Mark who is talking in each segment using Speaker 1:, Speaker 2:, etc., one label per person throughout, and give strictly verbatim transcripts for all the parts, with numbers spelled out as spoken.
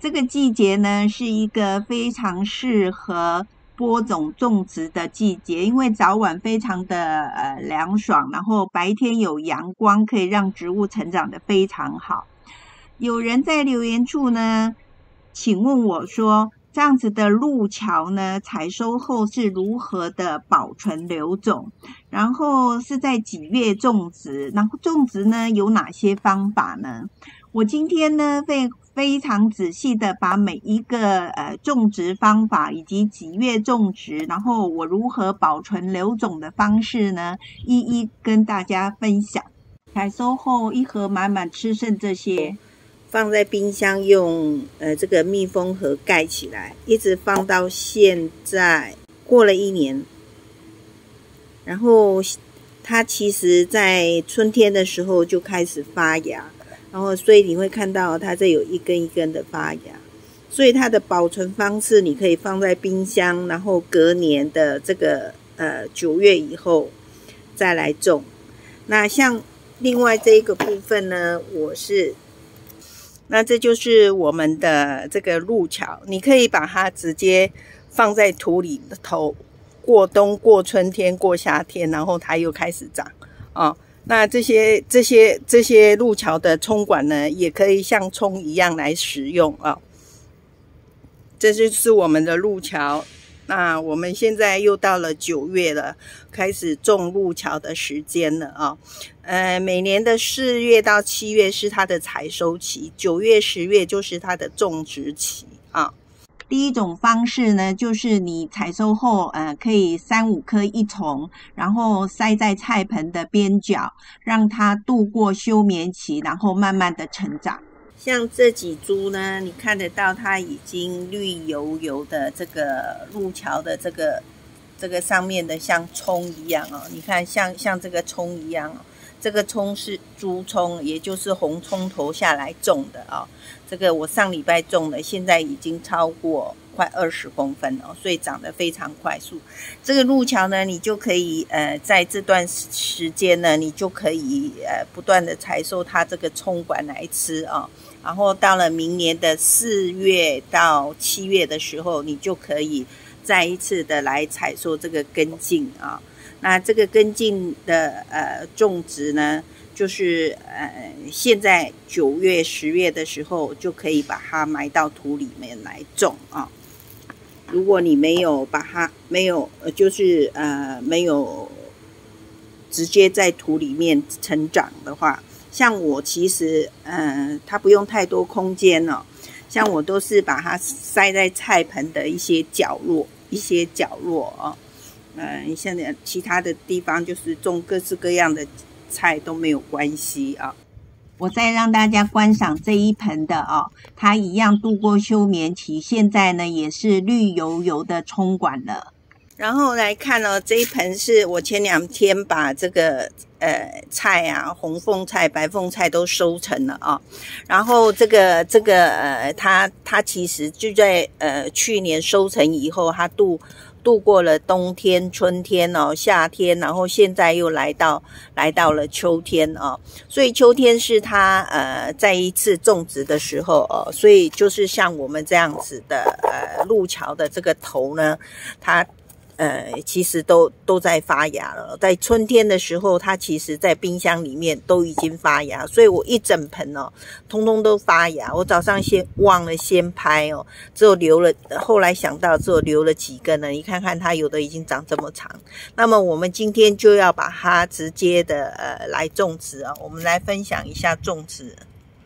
Speaker 1: 这个季节呢是一个非常适合播种种植的季节，因为早晚非常的呃凉爽，然后白天有阳光，可以让植物成长得非常好。有人在留言处呢请问我说，这样子的路桥呢采收后是如何的保存留种，然后是在几月种植，然后种植呢有哪些方法呢？我今天呢会非常仔细的把每一个呃种植方法以及几月种植，然后我如何保存留种的方式呢，一一跟大家分享。采收后一盒满满吃剩这些，
Speaker 2: 放在冰箱用呃这个密封盒盖起来，一直放到现在过了一年。然后它其实在春天的时候就开始发芽，然后所以你会看到它这有一根一根的发芽。所以它的保存方式，你可以放在冰箱，然后隔年的这个呃九月以后再来种。那像另外这一个部分呢，我是那这就是我们的这个路桥，你可以把它直接放在土里头，过冬、过春天、过夏天，然后它又开始长哦。那这些这些这些路桥的葱管呢，也可以像葱一样来使用啊、哦。这就是我们的路桥。那我们现在又到了九月了，开始种路桥的时间了啊、哦。呃，每年的四月到七月是它的采收期，九月、十月就是它的种植期啊。
Speaker 1: 第一种方式呢，就是你采收后，呃，可以三五颗一丛，然后塞在菜盆的边角，让它度过休眠期，然后慢慢的成长。
Speaker 2: 像这几株呢，你看得到它已经绿油油的，这个路桥的这个这个上面的像葱一样哦，你看像像这个葱一样哦。这个葱是猪葱，也就是红葱头下来种的啊、哦。这个我上礼拜种的，现在已经超过快二十公分了，所以长得非常快速。这个路桥呢，你就可以呃在这段时间呢，你就可以呃不断的采收它这个葱管来吃啊、哦。然后到了明年的四月到七月的时候，你就可以再一次的来采收这个根茎啊。那这个根茎的呃种植呢，就是呃现在九月、十月的时候就可以把它埋到土里面来种啊。如果你没有把它没有呃就是呃没有直接在土里面成长的话，像我其实呃它不用太多空间哦，像我都是把它塞在菜盆的一些角落，一些角落哦。嗯，现在其他的地方就是种各式各样的菜都没有关系啊。
Speaker 1: 我再让大家观赏这一盆的哦，它一样度过休眠期，现在呢也是绿油油的葱管了。
Speaker 2: 然后来看哦，这一盆是我前两天把这个呃菜啊，红凤菜、白凤菜都收成了啊、哦。然后这个这个呃，它它其实就在呃去年收成以后，它度。度过了冬天、春天哦，夏天，然后现在又来到来到了秋天哦，所以秋天是它呃再一次种植的时候哦，所以就是像我们这样子的呃路桥的这个头呢，它呃其实都都在发芽了，在春天的时候，它其实在冰箱里面都已经发芽，所以我一整盆哦，通通都发芽。我早上先忘了先拍哦，只有留了，后来想到只有留了几根呢。你看看它有的已经长这么长。那么我们今天就要把它直接的呃来种植啊，我们来分享一下种植。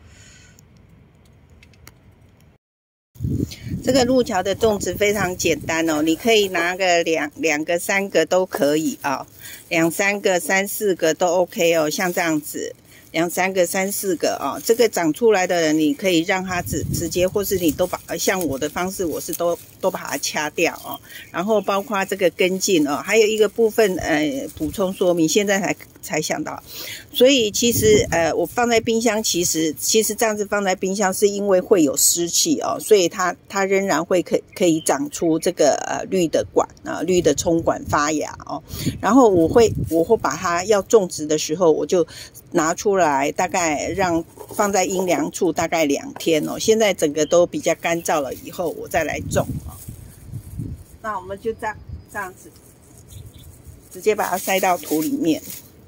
Speaker 2: 这个路桥的种植非常简单哦，你可以拿个两两个、三个都可以啊、哦，两三个、三四个都 OK 哦，像这样子。两三个、三四个哦，这个长出来的人，你可以让它直直接，或是你都把像我的方式，我是都都把它掐掉哦。然后包括这个根茎哦，还有一个部分呃补充说明，现在才才想到。所以其实呃，我放在冰箱，其实其实这样子放在冰箱是因为会有湿气哦，所以它它仍然会可可以长出这个呃绿的管啊、呃、绿的葱管发芽哦。然后我会我会把它要种植的时候，我就拿出来，大概让放在阴凉处大概两天哦。现在整个都比较干燥了以后，我再来种哦。那我们就这样这样子，直接把它塞到土里面。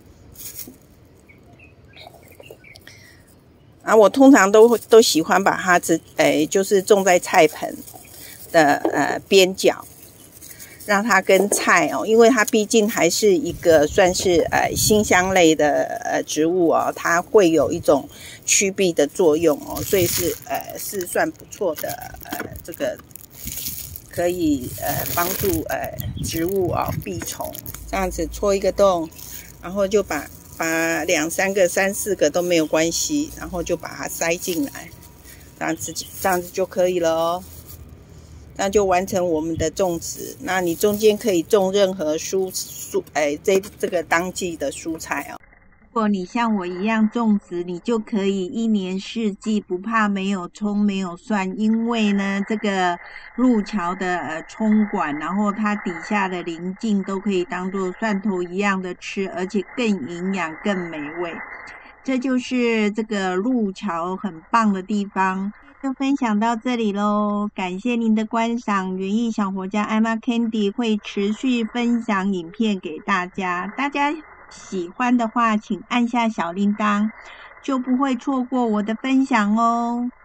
Speaker 2: 啊，我通常都都喜欢把它只诶，就是种在菜盆的呃边角，让它跟菜哦，因为它毕竟还是一个算是呃辛香类的呃植物哦，它会有一种驱避的作用哦，所以是呃是算不错的呃这个可以呃帮助呃植物啊、哦、避虫。这样子戳一个洞，然后就把。把两三个、三四个都没有关系，然后就把它塞进来，这样子这样子就可以了哦。那就完成我们的种植。那你中间可以种任何蔬蔬，哎，这这个当季的蔬菜哦。
Speaker 1: 如果你像我一样种植，你就可以一年四季不怕没有葱没有蒜，因为呢，这个路桥的呃葱管，然后它底下的鳞茎都可以当做蒜头一样的吃，而且更营养更美味。这就是这个路桥很棒的地方。就分享到这里咯，感谢您的观赏。园艺小活家艾玛 Candy 会持续分享影片给大家，大家喜欢的话请按下小铃铛，就不会错过我的分享哦。